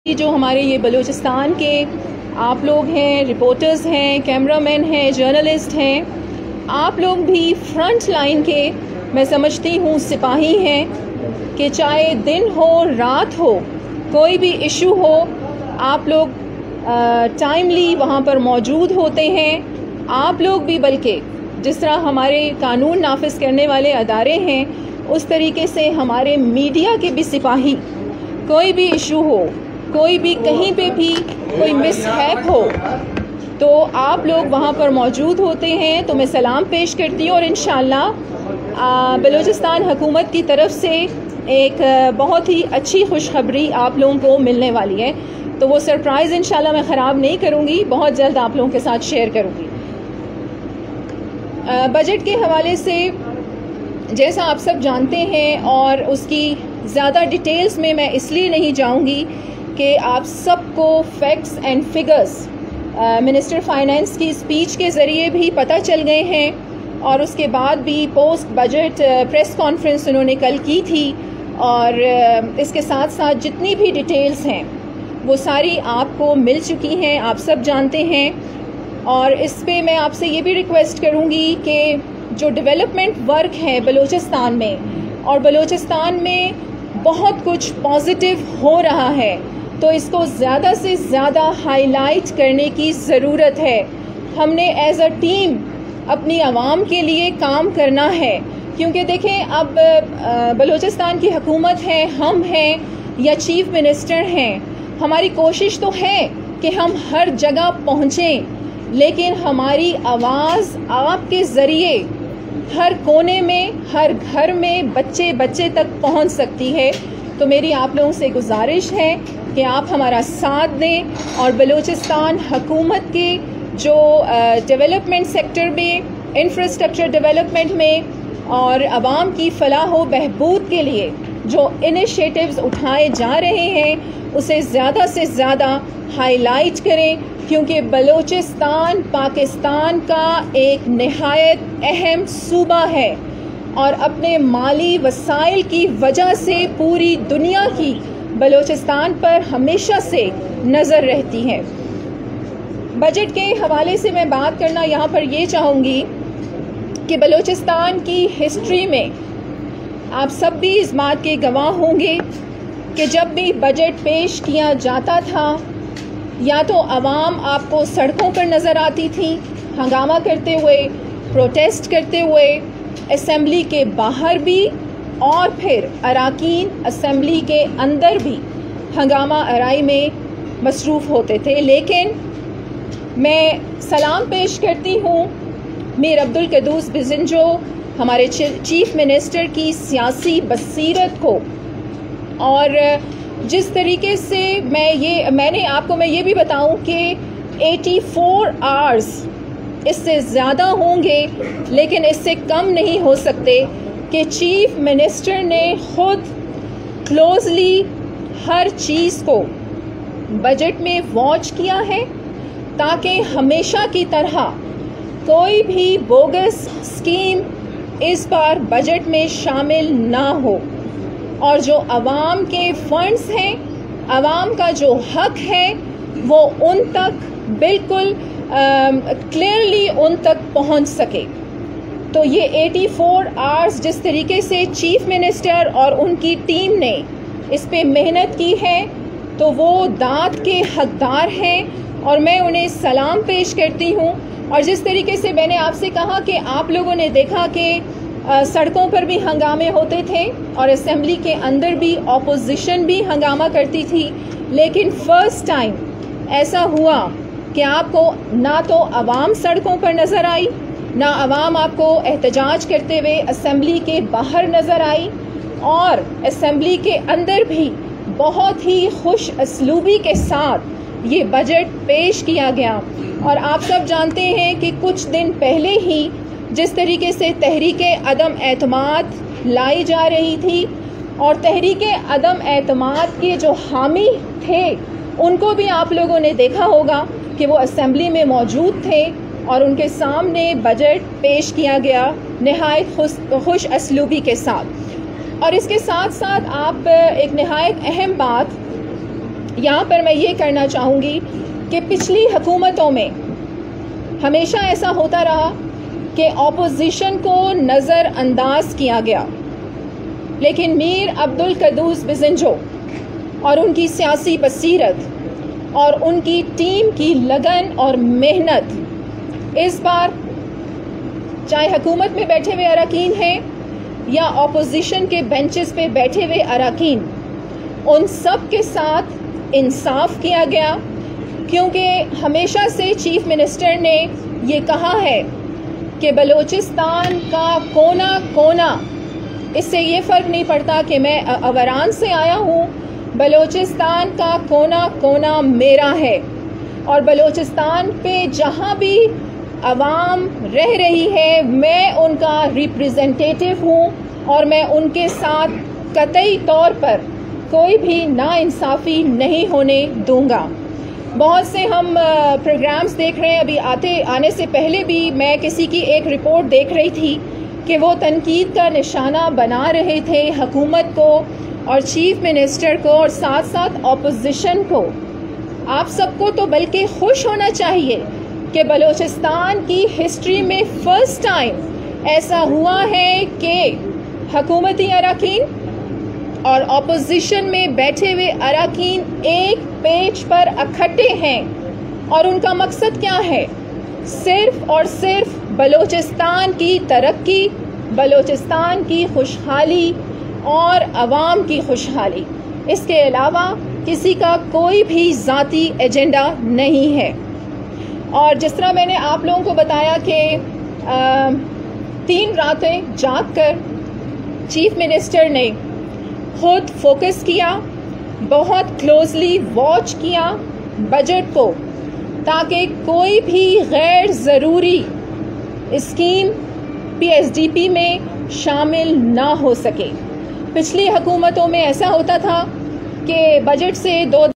جو ہمارے یہ بلوچستان کے آپ لوگ ہیں، رپورٹرز ہیں، کیمرہ مین ہیں، جرنلسٹ ہیں، آپ لوگ بھی فرنٹ لائن کے میں سمجھتی ہوں سپاہی ہیں کہ چاہے دن ہو رات ہو کوئی بھی ایشو ہو آپ لوگ ٹائملی وہاں پر موجود ہوتے ہیں. آپ لوگ بھی بلکہ جس طرح ہمارے قانون نافذ کرنے والے ادارے ہیں اس طریقے سے ہمارے میڈیا کے بھی سپاہی، کوئی بھی ایشو ہو، کوئی بھی کہیں پہ بھی کوئی مس ہیپ ہو تو آپ لوگ وہاں پر موجود ہوتے ہیں. تو میں سلام پیش کرتی ہوں اور انشاءاللہ بلوچستان حکومت کی طرف سے ایک بہت ہی اچھی خوشخبری آپ لوگوں کو ملنے والی ہے. تو وہ سرپرائز انشاءاللہ میں خراب نہیں کروں گی، بہت جلد آپ لوگوں کے ساتھ شیئر کروں گی. بجٹ کے حوالے سے جیسا آپ سب جانتے ہیں اور اس کی زیادہ ڈیٹیلز میں اس لیے نہیں جاؤں گی کہ آپ سب کو facts and figures minister finance کی اسپیچ کے ذریعے بھی پتہ چل گئے ہیں اور اس کے بعد بھی پوسٹ بجٹ پریس کانفرنس انہوں نے کل کی تھی اور اس کے ساتھ ساتھ جتنی بھی ڈیٹیلز ہیں وہ ساری آپ کو مل چکی ہیں، آپ سب جانتے ہیں. اور اس پہ میں آپ سے یہ بھی ریکویسٹ کروں گی کہ جو ڈیولپمنٹ ورک ہے بلوچستان میں، اور بلوچستان میں بہت کچھ پازیٹیو ہو رہا ہے تو اس کو زیادہ سے زیادہ ہائی لائٹ کرنے کی ضرورت ہے. ہم نے ایز اے ٹیم اپنی عوام کے لیے کام کرنا ہے کیونکہ دیکھیں اب بلوچستان کی حکومت ہے، ہم ہیں یا چیف منسٹر ہیں، ہماری کوشش تو ہے کہ ہم ہر جگہ پہنچیں، لیکن ہماری آواز آپ کے ذریعے ہر کونے میں، ہر گھر میں، بچے بچے تک پہنچ سکتی ہے. تو میری آپ لوگوں سے گزارش ہے کہ آپ ہمارا ساتھ دیں اور بلوچستان حکومت کے جو ڈیولپمنٹ سیکٹر میں، انفراسٹرکچر ڈیولپمنٹ میں اور عوام کی فلاح و بہبود کے لیے جو انیشیٹوز اٹھائے جا رہے ہیں اسے زیادہ سے زیادہ ہائی لائٹ کریں کیونکہ بلوچستان پاکستان کا ایک نہایت اہم صوبہ ہے اور اپنے مالی وسائل کی وجہ سے پوری دنیا کی بلوچستان پر ہمیشہ سے نظر رہتی ہے. بجٹ کے حوالے سے میں بات کرنا یہاں پر یہ چاہوں گی کہ بلوچستان کی ہسٹری میں آپ سب بھی اس بات کے گواہ ہوں گے کہ جب بھی بجٹ پیش کیا جاتا تھا یا تو عوام آپ کو سڑکوں پر نظر آتی تھی ہنگامہ کرتے ہوئے، پروٹیسٹ کرتے ہوئے، اسمبلی کے باہر بھی اور پھر اراکین اسمبلی کے اندر بھی ہنگامہ آرائی میں مصروف ہوتے تھے. لیکن میں سلام پیش کرتی ہوں میر عبدالقدوس بزنجو ہمارے چیف منسٹر کی سیاسی بصیرت کو، اور جس طریقے سے میں نے آپ کو یہ بھی بتاؤں کہ 84 آورز اس سے زیادہ ہوں گے لیکن اس سے کم نہیں ہو سکتے کہ چیف منسٹر نے خود کلوزلی ہر چیز کو بجٹ میں واچ کیا ہے تاکہ ہمیشہ کی طرح کوئی بھی بوگس اسکیم اس بار بجٹ میں شامل نہ ہو اور جو عوام کے فنڈز ہیں، عوام کا جو حق ہے وہ ان تک بالکل کلیئرلی ان تک پہنچ سکے. تو یہ 84 آورز جس طریقے سے چیف منسٹر اور ان کی ٹیم نے اس پہ محنت کی ہے تو وہ داد کے حقدار ہیں اور میں انہیں سلام پیش کرتی ہوں. اور جس طریقے سے میں نے آپ سے کہا کہ آپ لوگوں نے دیکھا کہ سڑکوں پر بھی ہنگامے ہوتے تھے اور اسمبلی کے اندر بھی اپوزیشن بھی ہنگامہ کرتی تھی، لیکن فرسٹ ٹائم ایسا ہوا کہ آپ کو نہ تو عوام سڑکوں پر نظر آئی، نہ عوام آپ کو احتجاج کرتے ہوئے اسمبلی کے باہر نظر آئی، اور اسمبلی کے اندر بھی بہت ہی خوش اسلوبی کے ساتھ یہ بجٹ پیش کیا گیا. اور آپ سب جانتے ہیں کہ کچھ دن پہلے ہی جس طریقے سے تحریک عدم اعتماد لائی جا رہی تھی اور تحریک عدم اعتماد کے جو حامی تھے ان کو بھی آپ لوگوں نے دیکھا ہوگا کہ وہ اسمبلی میں موجود تھے اور ان کے سامنے بجٹ پیش کیا گیا نہایت خوش اسلوبی کے ساتھ. اور اس کے ساتھ ساتھ آپ ایک نہایت اہم بات یہاں پر میں یہ کرنا چاہوں گی کہ پچھلی حکومتوں میں ہمیشہ ایسا ہوتا رہا کہ اپوزیشن کو نظر انداز کیا گیا، لیکن میر عبدالقدوس بزنجو اور ان کی سیاسی بصیرت اور ان کی ٹیم کی لگن اور محنت اس بار چاہے حکومت میں بیٹھے ہوئے اراکین ہیں یا اپوزیشن کے بینچز پہ بیٹھے ہوئے اراکین، ان سب کے ساتھ انصاف کیا گیا، کیونکہ ہمیشہ سے چیف منسٹر نے یہ کہا ہے کہ بلوچستان کا کونا کونا، اس سے یہ فرق نہیں پڑتا کہ میں اوران سے آیا ہوں، بلوچستان کا کونا کونا میرا ہے، اور بلوچستان پہ جہاں بھی عوام رہ رہی ہے میں ان کا ریپریزنٹیٹیو ہوں، اور میں ان کے ساتھ قطعی طور پر کوئی بھی ناانصافی نہیں ہونے دوں گا۔ بہت سے ہم پروگرامز دیکھ رہے ہیں، ابھی آنے سے پہلے بھی میں کسی کی ایک رپورٹ دیکھ رہی تھی کہ وہ تنقید کا نشانہ بنا رہے تھے حکومت کو اور چیف منسٹر کو اور ساتھ ساتھ اپوزیشن کو۔ آپ سب کو تو بلکہ خوش ہونا چاہیے کہ بلوچستان کی ہسٹری میں فرسٹ ٹائم ایسا ہوا ہے کہ حکومتی اراکین اور اپوزیشن میں بیٹھے ہوئے اراکین ایک پیج پر اکٹھے ہیں، اور ان کا مقصد کیا ہے؟ صرف اور صرف بلوچستان کی ترقی، بلوچستان کی خوشحالی اور عوام کی خوشحالی، اس کے علاوہ کسی کا کوئی بھی ذاتی ایجنڈا نہیں ہے۔ اور جس طرح میں نے آپ لوگوں کو بتایا کہ 3 راتیں جاگ کر چیف منسٹر نے خود فوکس کیا، بہت کلوزلی واچ کیا بجٹ کو، تاکہ کوئی بھی غیر ضروری اسکیم PSDP میں شامل نہ ہو سکے۔ پچھلی حکومتوں میں ایسا ہوتا تھا کہ بجٹ سے 2